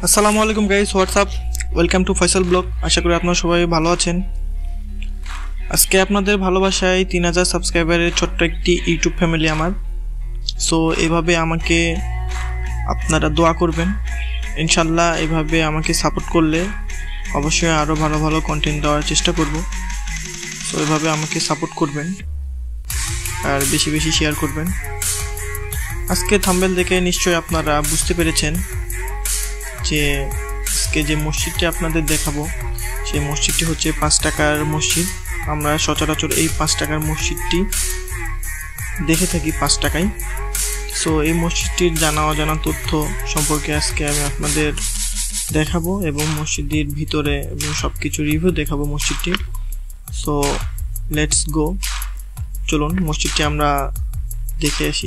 আসসালামু আলাইকুম guys, WhatsApp, welcome to Faisal blog. আশা করি আপনারা সবাই ভালো আছেন। আজকে আপনাদের ভালোবাসায় 3000 সাবস্ক্রাইবারের ছোট্ট একটি ইউটিউব ফ্যামিলি আমার। সো এভাবে আমাকে আপনারা দোয়া করবেন, ইনশাল্লাহ এভাবে আমাকে সাপোর্ট করলে অবশ্যই আরও ভালো ভালো কন্টেন্ট দেওয়ার চেষ্টা করব। সো এভাবে আমাকে সাপোর্ট করবেন আর বেশি বেশি শেয়ার করবেন। আজকে থাম্বনেল দেখে নিশ্চয়ই আপনারা বুঝতে পেরেছেন যে আজকে যে মসজিদটি আপনাদের দেখাবো সেই মসজিদটি হচ্ছে 5 টাকার মসজিদ। আমরা সচরাচর এই 5 টাকার মসজিদটি দেখে থাকি 5 টাকায়। সো এই মসজিদটির জানা অজানা তথ্য সম্পর্কে আজকে আমি আপনাদের দেখাবো এবং মসজিদের ভিতরে এবং সব কিছু রিভিউ দেখাবো মসজিদটি। সো লেটস গো, চলুন মসজিদটি আমরা দেখে আসি।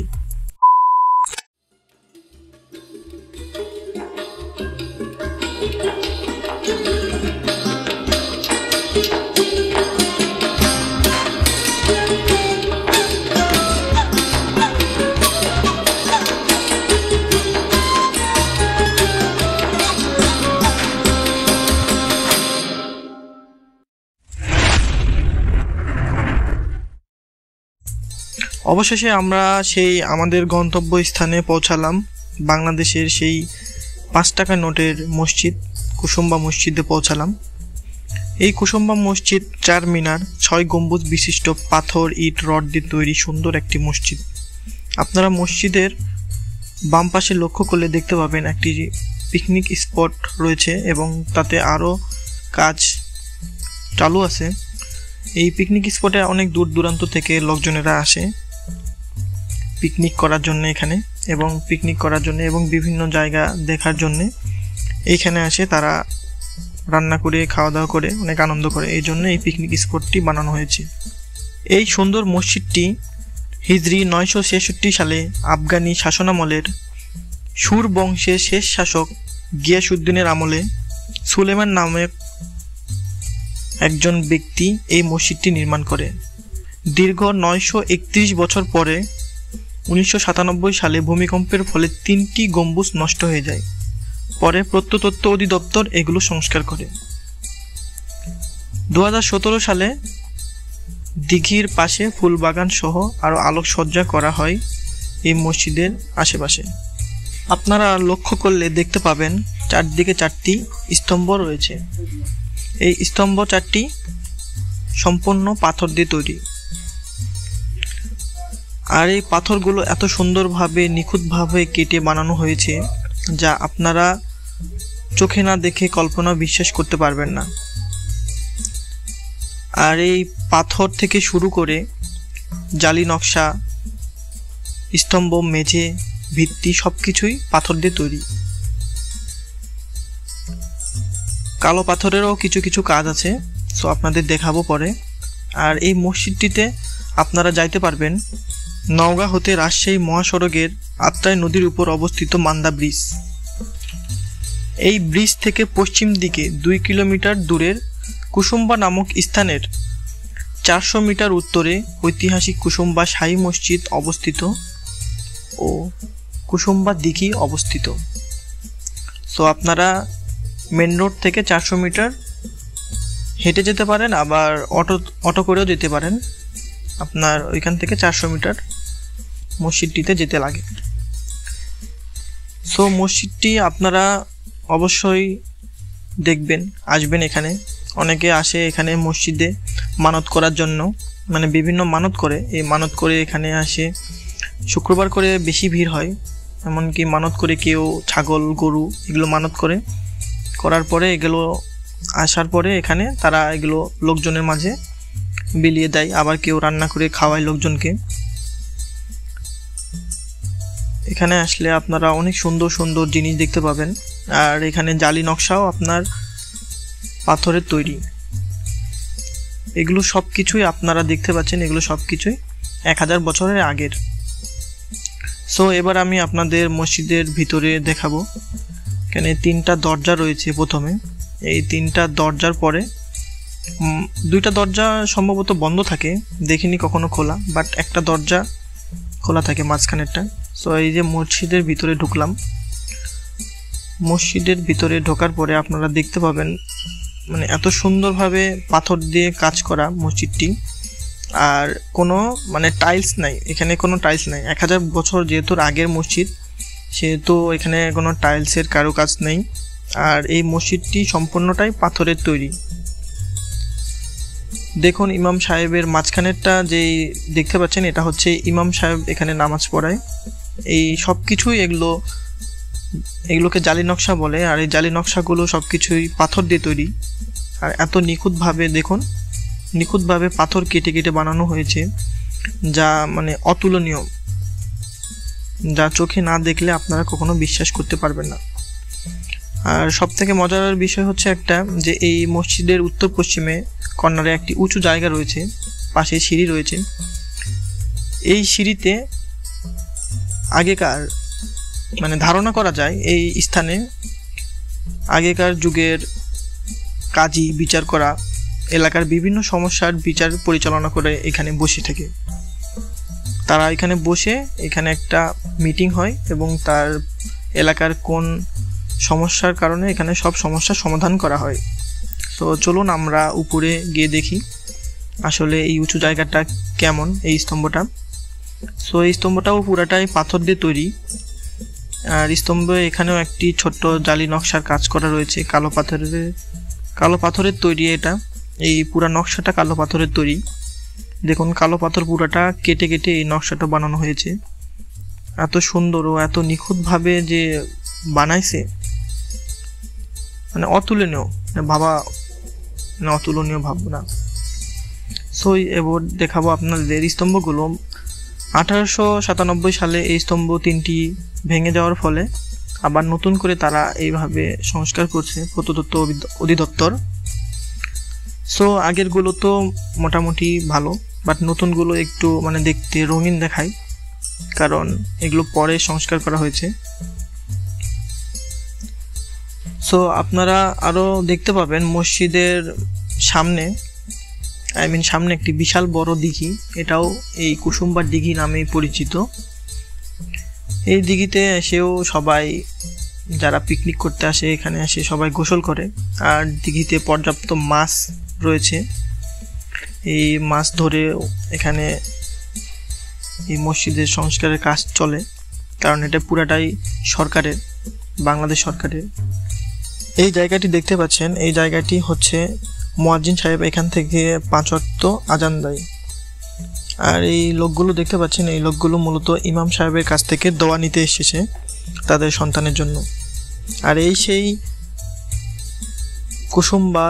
অবশেষে আমরা সেই আমাদের গন্তব্যস্থানে পৌঁছালাম, বাংলাদেশের সেই 5 টাকা নোটের মসজিদ কুসুম্বা মসজিদে পৌঁছালাম। এই কুসুম্বা মসজিদ 4 মিনার 6 গম্বুজ বিশিষ্ট পাথর ইট রড দিয়ে তৈরি সুন্দর একটি মসজিদ। আপনারা মসজিদের বাম পাশে লক্ষ্য করলে দেখতে পাবেন একটি পিকনিক স্পট রয়েছে এবং তাতে আরও কাজ চালু আছে। এই পিকনিক স্পটে অনেক দূর দূরান্ত থেকে লোকজনেরা আসে পিকনিক করার জন্য এখানে, এবং পিকনিক করার জন্য এবং বিভিন্ন জায়গা দেখার জন্য এইখানে আসে। তারা রান্না করে খাওয়া দাওয়া করে অনেক আনন্দ করে, এই জন্য এই পিকনিক স্পটটি বানানো হয়েছে। এই সুন্দর মসজিদটি হিজরি 966 সালে আফগানি শাসনামলের সুর বংশের শেষ শাসক গিয়াসউদ্দিনের আমলে সুলেমান নামে একজন ব্যক্তি এই মসজিদটি নির্মাণ করে। দীর্ঘ 931 বছর পরে 1997 সালে ভূমিকম্পের ফলে 3টি গম্বুজ নষ্ট হয়ে যায়। পরে প্রত্নতত্ত্ব অধিদপ্তর এগুলো সংস্কার করে। 2017 সালে দিঘির পাশে ফুলবাগান সহ আরও আলোকসজ্জা করা হয় এই মসজিদের আশেপাশে। আপনারা লক্ষ্য করলে দেখতে পাবেন চারদিকে 4টি স্তম্ভ রয়েছে। এই স্তম্ভ 4টি সম্পূর্ণ পাথর দিয়ে তৈরি, আর এই পাথরগুলো এত সুন্দরভাবে নিখুঁতভাবে কেটে বানানো হয়েছে যা আপনারা চোখে না দেখে কল্পনা বিশ্বাস করতে পারবেন না। আর এই পাথর থেকে শুরু করে জালি নকশা, স্তম্ভ, মেঝে, ভিত্তি সবকিছুই পাথর দিয়ে তৈরি। কালো পাথরেরও কিছু কিছু কাজ আছে, সো আপনাদের দেখাবো পরে। আর এই মসজিদটিতে আপনারা যাইতে পারবেন নওগাঁ হতে রাজশাহী মহাসড়কের আত্রাই নদীর উপর অবস্থিত মান্দা ব্রিজ। এই ব্রিজ থেকে পশ্চিম দিকে 2 কিলোমিটার দূরের কুসুম্বা নামক স্থানের 400 মিটার উত্তরে ঐতিহাসিক কুসুম্বা শাহী মসজিদ অবস্থিত ও কুসুম্বা দিঘি অবস্থিত। সো আপনারা মেন রোড থেকে 400 মিটার হেঁটে যেতে পারেন, আবার অটো করেও যেতে পারেন। আপনার ওইখান থেকে 400 মিটার মসজিদটিতে যেতে লাগে। সো মসজিদটি আপনারা অবশ্যই দেখবেন, আসবেন এখানে। অনেকে আসে এখানে মসজিদে মানত করার জন্য, মানে বিভিন্ন মানত করে। এই মানত করে এখানে আসে, শুক্রবার করে বেশি ভিড় হয়। এমনকি মানত করে কেউ ছাগল গরু এগুলো মানত করে, করার পরে এগুলো আসার পরে এখানে তারা এগুলো লোকজনের মাঝে বিলিয়ে দেয়, আবার কেউ রান্না করে খাওয়ায় লোকজনকে। এখানে আসলে আপনারা অনেক সুন্দর সুন্দর জিনিস দেখতে পাবেন। আর এখানে জালি নকশাও আপনার পাথরের তৈরি। এগুলো সব কিছুই আপনারা দেখতে পাচ্ছেন, এগুলো সব কিছুই 1000 বছরের আগের। সো এবার আমি আপনাদের মসজিদের ভিতরে দেখাবো। এখানে 3টা দরজা রয়েছে। প্রথমে এই 3টা দরজার পরে 2টা দরজা সম্ভবত বন্ধ থাকে, দেখিনি কখনো খোলা, বাট একটা দরজা খোলা থাকে মাঝখানেরটা। সো এই যে মসজিদের ভিতরে ঢুকলাম, মসজিদের ভিতরে ঢোকার পরে আপনারা দেখতে পাবেন মানে এত সুন্দরভাবে পাথর দিয়ে কাজ করা মসজিদটি। আর কোনো মানে টাইলস নাই, এখানে কোনো টাইলস নাই। 1000 বছর যেহেতু আগের মসজিদ, সেহেতু এখানে কোনো টাইলসের কারুকাজ নেই। আর এই মসজিদটি সম্পূর্ণটাই পাথরের তৈরি। দেখুন ইমাম সাহেবের মাঝখানেরটা যেই দেখতে পাচ্ছেন, এটা হচ্ছে ইমাম সাহেব এখানে নামাজ পড়ায়। এই সব কিছুই এগুলোকে জালি নকশা বলে। আর এই জালি নকশাগুলো সব কিছুই পাথর দিয়ে তৈরি। আর এত নিখুঁতভাবে দেখুন, নিখুঁতভাবে পাথর কেটে কেটে বানানো হয়েছে, যা মানে অতুলনীয়, যা চোখে না দেখলে আপনারা কখনো বিশ্বাস করতে পারবেন না। আর সব থেকে মজার বিষয় হচ্ছে একটা, যে এই মসজিদের উত্তর পশ্চিমে কর্নারে একটি উঁচু জায়গা রয়েছে, পাশে সিঁড়ি রয়েছে। এই সিঁড়িতে আগেকার মানে ধারণা করা যায় এই স্থানে আগেকার যুগের কাজী বিচার করা, এলাকার বিভিন্ন সমস্যার বিচার পরিচালনা করে এখানে বসে থাকে। তারা এখানে বসে এখানে একটা মিটিং হয় এবং তার এলাকার কোন সমস্যার কারণে এখানে সব সমস্যার সমাধান করা হয়। তো চলুন আমরা উপরে গিয়ে দেখি আসলে এই উঁচু জায়গাটা কেমন, এই স্তম্ভটা। সো এই স্তম্ভটাও পুরাটাই পাথর দিয়ে তৈরি। আর স্তম্ভে এখানেও একটি ছোট্ট জালি নকশার কাজ করা রয়েছে, কালো পাথরের তৈরি। এটা এই পুরা নকশাটা কালো পাথরের তৈরি। দেখুন কালো পাথর পুরাটা কেটে কেটে এই নকশাটা বানানো হয়েছে। এত সুন্দর ও এত নিখুঁতভাবে যে বানাইছে, মানে অতুলনীয়, অতুলনীয় ভাবনা। সো এবার দেখাবো আপনাদের স্তম্ভগুলো। 1897 সালে এই স্তম্ভ 3টি ভেঙে যাওয়ার ফলে আবার নতুন করে তারা এইভাবে সংস্কার করছে প্রত্নতত্ত্ব অধিদপ্তর। সো আগেরগুলো তো মোটামুটি ভালো, বাট নতুনগুলো একটু মানে দেখতে রঙিন দেখায়, কারণ এগুলো পরে সংস্কার করা হয়েছে। সো আপনারা আরও দেখতে পাবেন মসজিদের সামনে সামনে একটি বিশাল বড় দিঘি, এটাও এই কুসুম্বার দিঘি নামেই পরিচিত। এই দিঘিতে এসেও সবাই যারা পিকনিক করতে আসে এখানে এসে সবাই গোসল করে। আর দিঘিতে পর্যাপ্ত মাছ রয়েছে, এই মাছ ধরে এখানে এই মসজিদের সংস্কারের কাজ চলে, কারণ এটা পুরাটাই সরকারের, বাংলাদেশ সরকারের। এই জায়গাটি দেখতে পাচ্ছেন, এই জায়গাটি হচ্ছে মুয়াজ্জিন সাহেব এখান থেকে 5 ওয়াক্ত আজান দেয়। আর এই লোকগুলো দেখতে পাচ্ছেন, এই লোকগুলো মূলত ইমাম সাহেবের কাছ থেকে দোয়া নিতে এসেছে তাদের সন্তানের জন্য। আর এই সেই কুসুম্বা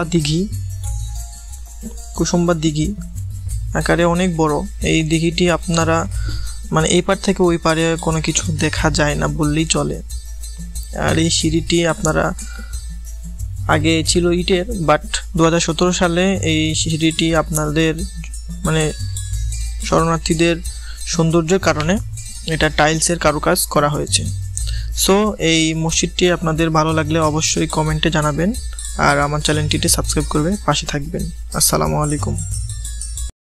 দিঘি আকারে অনেক বড়। এই দিঘিটি আপনারা মানে এই পার থেকে ওই পারে কোনো কিছু দেখা যায় না বললেই চলে। আর এই সিঁড়িটি আপনারা আগে ছিল ইটের, বাট 2017 সালে এই সিঁড়িটি আপনাদের মানে শরণার্থীদের সৌন্দর্যের কারণে এটা টাইলসের কারুকাজ করা হয়েছে। সো এই মসজিদটি আপনাদের ভালো লাগলে অবশ্যই কমেন্টে জানাবেন, আর আমার চ্যানেলটিতে সাবস্ক্রাইব করবে পাশে থাকবেন। আসসালামু আলাইকুম।